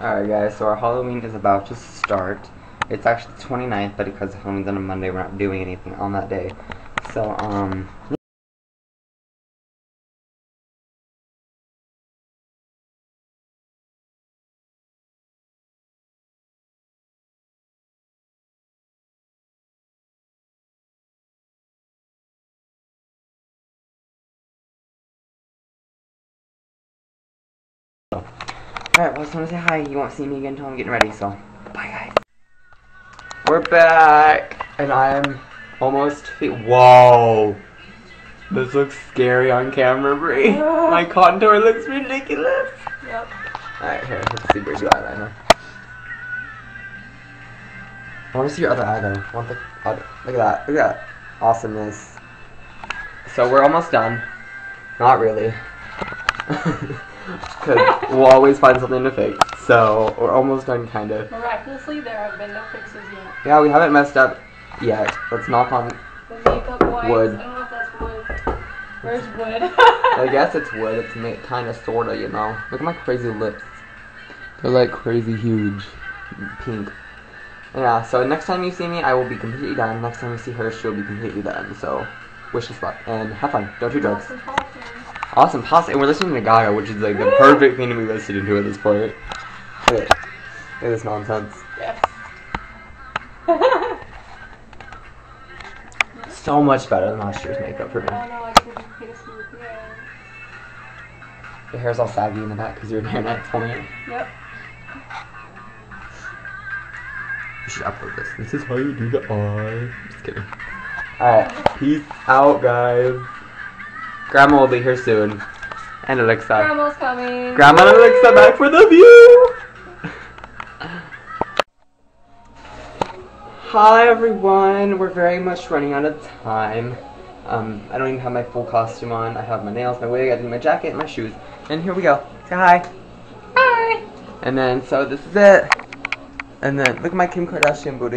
Alright guys, so our Halloween is about to start. It's actually the 29th, but because Halloween's on a Monday, we're not doing anything on that day. So, alright, well, I just want to say hi. You won't see me again until I'm getting ready, so bye guys. We're back, and I'm almost whoa. This looks scary on camera, Brie. My contour looks ridiculous. Yep. Alright, here, let's see Brie do eyeliner. I want to see your other eye though. I want the other. Look at that. Look at that. Awesomeness. So we're almost done. Not really. Because we'll always find something to fix. So we're almost done, kind of. Miraculously, there have been no fixes yet. Yeah, we haven't messed up yet. Let's knock on The makeup wipes. wood. I don't know if that's wood. Where's wood? I guess it's wood. It's kind of, sort of, you know. Look at my crazy lips. They're like crazy huge. Pink. Yeah, so next time you see me, I will be completely done. Next time you see her, she'll be completely done. So, wish us luck. And have fun. Don't do drugs. Awesome pasta. And we're listening to Gaga, which is like the perfect thing to be listening to at this point. Look at this nonsense. Yes. So much better than last year's makeup for me. I know, I could take a smooth, yeah. Your hair's all saggy in the back because your hairnet told me. Yep. You should upload this. This is how you do the eye. Just kidding. Alright, peace out, guys. Grandma will be here soon. And Alexa. Grandma's coming. Grandma and Alexa back for the view! Hi everyone, we're very much running out of time. I don't even have my full costume on. I have my nails, my wig, I did my jacket, and my shoes. And here we go. Say hi. Hi. And then, so this is it. And then, look at my Kim Kardashian booty.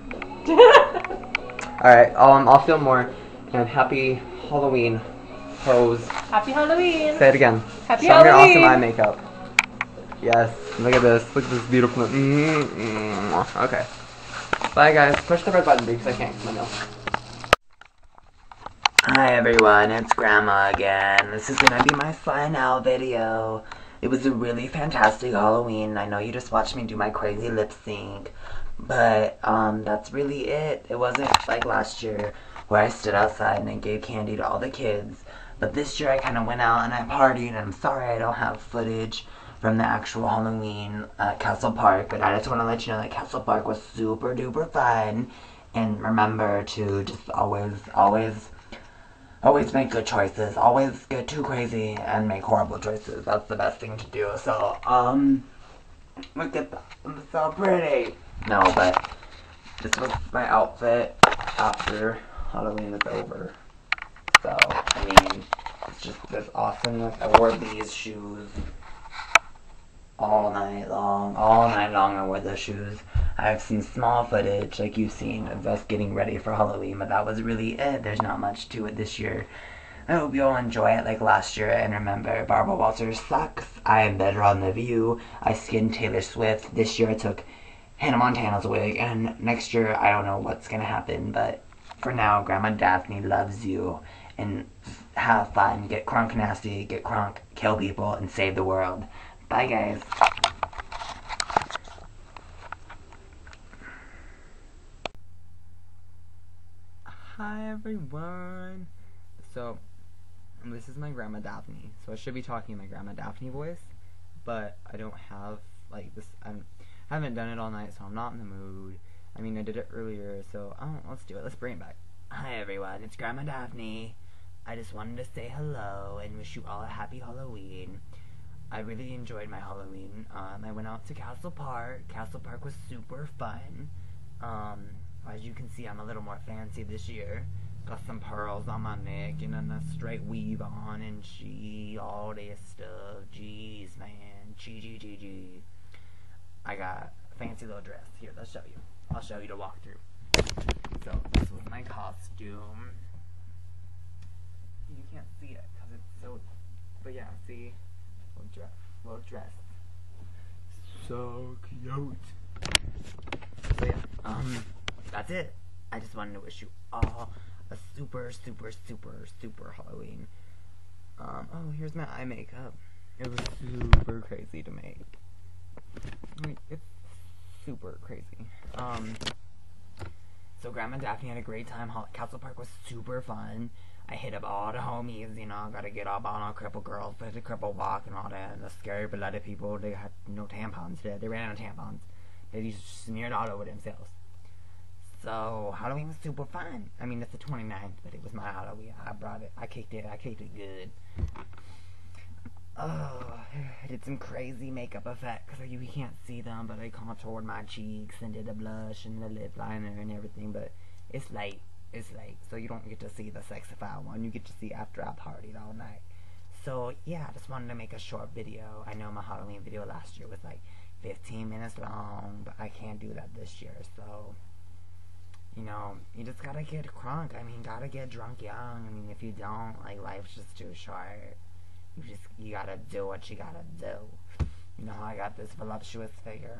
Alright, I'll film more. And happy Halloween, pose. Happy Halloween. Say it again. Happy Show me your Halloween. awesome eye makeup. Yes, look at this. Look at this beautiful. Okay. Bye guys. Push the red button because I can't use my nails. Hi everyone, it's Grandma again. This is gonna be my final video. It was a really fantastic Halloween. I know you just watched me do my crazy lip sync. But, that's really it. It wasn't like last year where I stood outside and I gave candy to all the kids. But this year I kind of went out and I partied, and I'm sorry I don't have footage from the actual Halloween at Castle Park. But I just want to let you know that Castle Park was super duper fun. And remember to just always make good choices. Always get too crazy and make horrible choices. That's the best thing to do. So, look at that. I'm so pretty. No, but this was my outfit after Halloween is over. So, I mean, it's just this awesomeness. I wore these shoes all night long. All night long I wore those shoes. I have some small footage, like you've seen, of us getting ready for Halloween, but that was really it. There's not much to it this year. I hope you all enjoy it like last year, and remember, Barbara Walters sucks. I am better on The View. I skinned Taylor Swift. This year I took Hannah Montana's wig, and next year I don't know what's gonna happen, but for now, Grandma Daphne loves you, and have fun, get crunk nasty, get crunk, kill people, and save the world. Bye guys. Hi everyone. So, this is my Grandma Daphne. So I should be talking in my Grandma Daphne voice, but I don't have, like, this, I haven't done it all night, so I'm not in the mood. I mean, I did it earlier, so, let's do it. Let's bring it back. Hi everyone, it's Grandma Daphne. I just wanted to say hello and wish you all a happy Halloween. I really enjoyed my Halloween. I went out to Castle Park. Castle Park was super fun. As you can see, I'm a little more fancy this year. Got some pearls on my neck and then a straight weave on and all this stuff. Jeez, man. Gee. I got a fancy little dress. Here, let's show you. I'll show you to walk through. So, this was my costume. You can't see it because it's so... But yeah, see? Little dress. so cute. So yeah, that's it. I just wanted to wish you all a super, super, super, super Halloween. Oh, here's my eye makeup. It was super crazy to make. Like, it's super crazy. So Grandma Daphne had a great time. Castle Park was super fun. I hit up all the homies, you know, gotta get up on all cripple girls, but the cripple walk and all that, and the scary blooded people, they had no tampons there. They ran out of tampons. They just smeared all over themselves. So Halloween was super fun. I mean, it's the 29th, but it was my Halloween. I brought it. I kicked it good. Oh, I did some crazy makeup effects. You can't see them, but I contoured my cheeks and did a blush and the lip liner and everything. But it's late. It's late, so you don't get to see the sexified one. You get to see after I partied all night. So yeah, I just wanted to make a short video. I know my Halloween video last year was like 15 minutes long, but I can't do that this year. So, you know, you just gotta get crunk. I mean, gotta get drunk young. I mean, if you don't, like, life's just too short. You gotta do what you gotta do. You know, I got this voluptuous figure.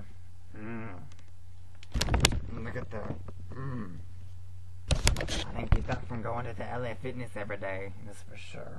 Look at that. I didn't get that from going to the LA Fitness every day. That's for sure.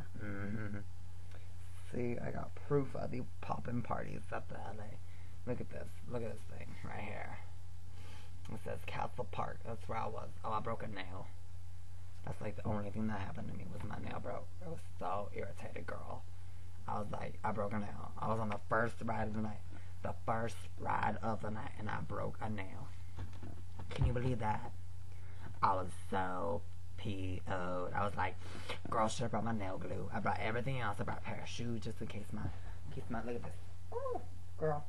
See, I got proof of the poppin' parties at the LA. Look at this. Look at this thing right here. It says Castle Park. That's where I was. Oh, I broke a nail. That's like the only thing that happened to me was my nail broke. I was so irritated, girl. I was like, I broke a nail. I was on the first ride of the night. The first ride of the night, and I broke a nail. Can you believe that? I was so P.O.'d. I was like, girl, should have brought my nail glue. I brought everything else. I brought a pair of shoes just in case my, look at this. Oh, girl.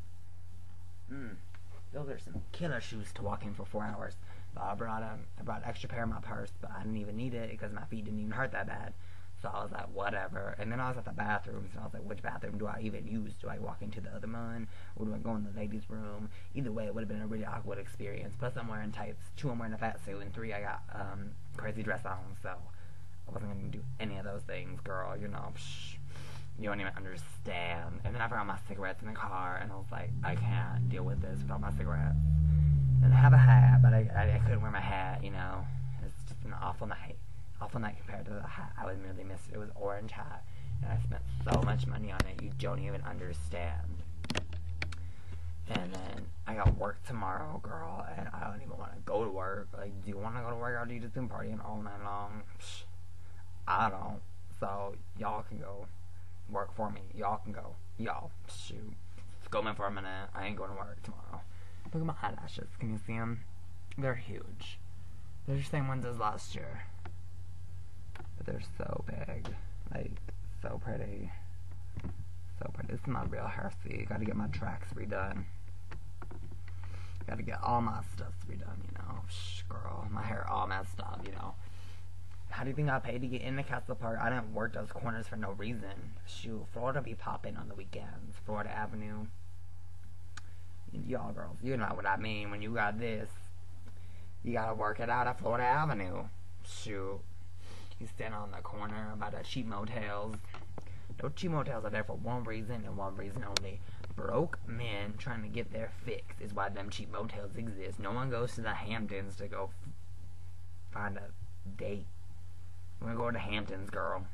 Those are some killer shoes to walk in for 4 hours. But I brought an extra pair in my purse, but I didn't even need it because my feet didn't even hurt that bad. So I was like, whatever. And then I was at the bathroom, so I was like, which bathroom do I even use? Do I walk into the other one, or do I go in the ladies' room? Either way, it would have been a really awkward experience. Plus, I'm wearing tights. 2, I'm wearing a fat suit, and 3, I got crazy dress on. So I wasn't gonna do any of those things, girl. You know, you don't even understand. And then I forgot my cigarettes in the car, and I was like, I can't deal with this without my cigarettes. And I have a hat, but I couldn't wear my hat. You know, it's just an awful night. Awful night compared to the hat I would really miss. It was orange hat, and I spent so much money on it, you don't even understand. And then I got work tomorrow, girl, and I don't even want to go to work. Like, do you want to go to work, or do you just been partying all night long? I don't. So y'all can go work for me. Y'all can go. Y'all, shoot. Scolding for a minute. I ain't going to work tomorrow. Look at my eyelashes. Can you see them? They're huge. They're the same ones as last year. But they're so big. Like, so pretty. So pretty. This is my real hair, see. Gotta get my tracks redone. Gotta get all my stuff redone, you know. Girl, my hair all messed up, you know. How do you think I paid to get in the Castle Park? I didn't work those corners for no reason. Shoot, Florida be popping on the weekends. Florida Avenue. Y'all girls, you know what I mean. When you got this, you gotta work it out at Florida Avenue. Shoot. You stand on the corner by the cheap motels. Those cheap motels are there for one reason and one reason only. Broke men trying to get their fix is why them cheap motels exist. No one goes to the Hamptons to go find a date. We're gonna go to the Hamptons, girl.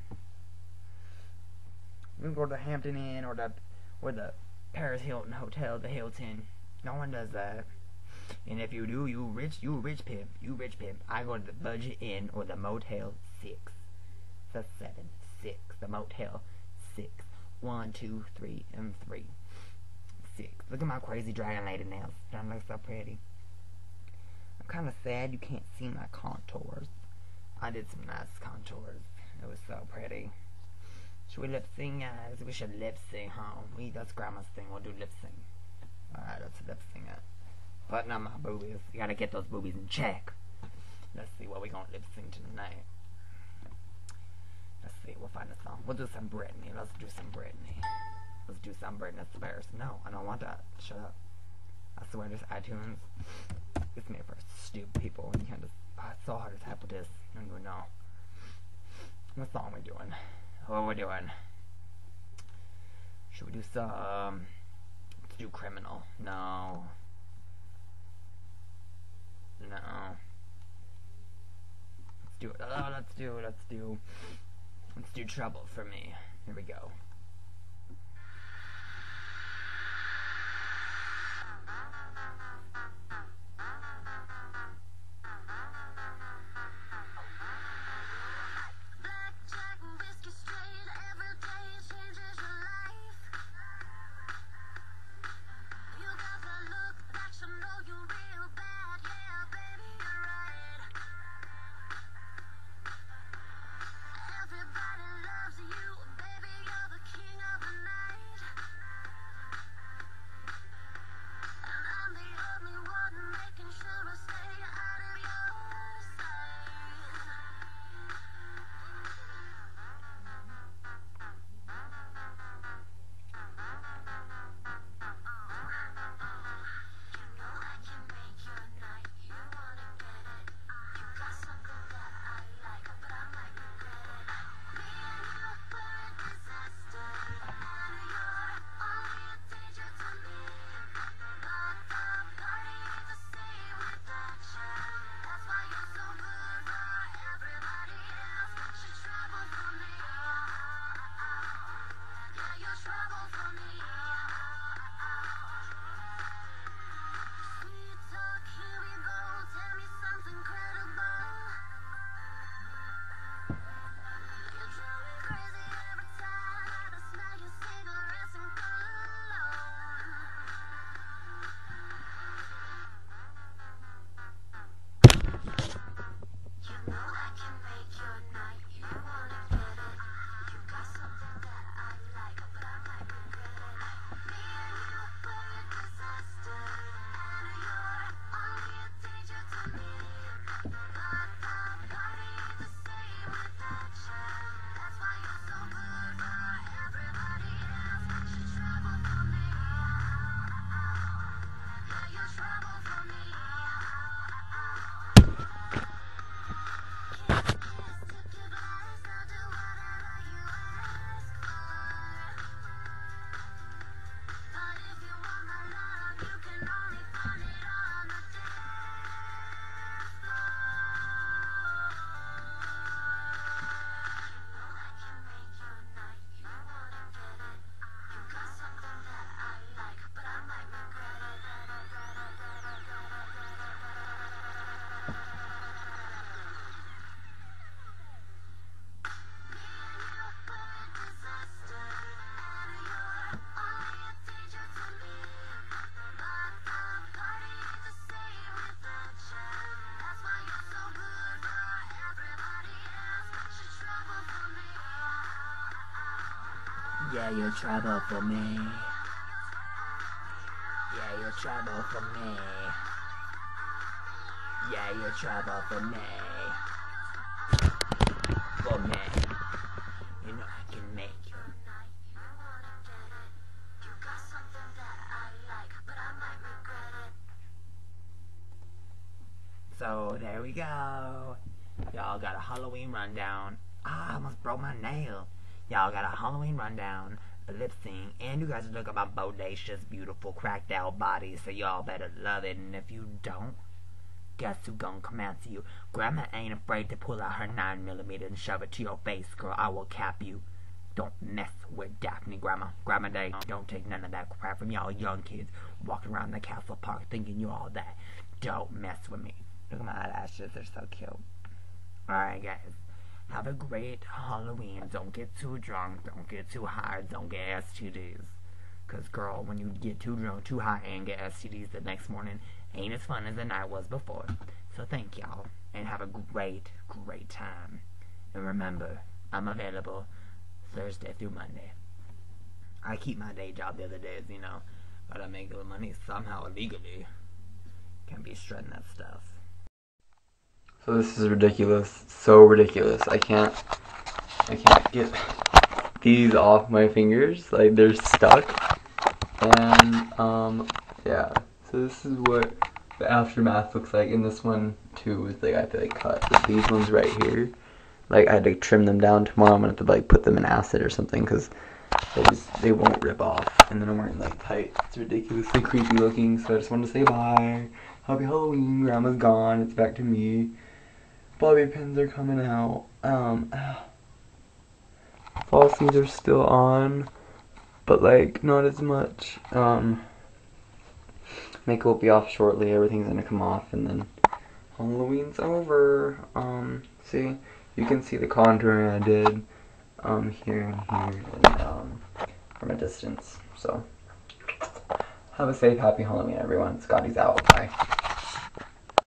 We're gonna go to the Hampton Inn or the Paris Hilton Hotel, the Hilton. No one does that. And if you do, you rich pimp. You rich pimp. I go to the Budget Inn or the Motel 6. The 7, 6. The Motel 6. 1, 2, 3, and 3. 6. Look at my crazy dragon lady nails. Don't look so pretty. I'm kind of sad you can't see my contours. I did some nice contours. It was so pretty. Should we lip sync, guys? We should lip sync, huh? That's grandma's thing. We'll do lip sync. Alright, let's lip sync it. Button on my boobies. You gotta get those boobies in check. Let's see what we gonna lip sync tonight. Let's see, we'll find a song. We'll do some Britney. Let's do some Britney. Let's do some Britney Spears. No, I don't want that. Shut up. I swear this iTunes, it's made for stupid people. You can't just, it's so hard to type with this. I don't even know. What song we doing? What are we doing? Should we do some do criminal. No. No. Let's do it. Oh, let's do trouble for me. Here we go. Yeah, you're trouble for me. Yeah, you're trouble for me. Yeah, you're trouble for me. For me. You know I can make you. So, there we go. Y'all got a Halloween rundown. Ah, I almost broke my nail. Y'all got a Halloween rundown, a lip sync, and you guys are looking at my bodacious, beautiful, cracked out body, so y'all better love it. And if you don't, guess who gonna come after you? Grandma ain't afraid to pull out her 9mm and shove it to your face, girl. I will cap you. Don't mess with Daphne, Grandma. Grandma Day, don't take none of that crap from y'all young kids walking around the castle park thinking you all that. Don't mess with me. Look at my eyelashes, they're so cute. Alright, guys. Have a great Halloween. Don't get too drunk. Don't get too high. Don't get STDs. Because, girl, when you get too drunk, too high, and get STDs the next morning, ain't as fun as the night was before. So thank y'all. And have a great, great time. And remember, I'm available Thursday through Monday. I keep my day job the other days, you know. Gotta make the money somehow illegally. Can't be shredding that stuff. So this is ridiculous. So ridiculous. I can't get these off my fingers. Like, they're stuck. And yeah. So this is what the aftermath looks like. And this one too is like, I feel like cut. But these ones right here, like, I had to trim them down. Tomorrow I'm gonna have to like put them in acid or something, because they won't rip off. And then I'm wearing like tights. It's ridiculously creepy looking. So I just wanted to say bye. Happy Halloween. Grandma's gone. It's back to me. Bobby pins are coming out. Fall sleeves are still on, but like not as much. Makeup will be off shortly. Everything's gonna come off, and then Halloween's over. See, you can see the contouring I did here and here, and from a distance. So have a safe, happy Halloween, everyone. Scotty's out. Bye.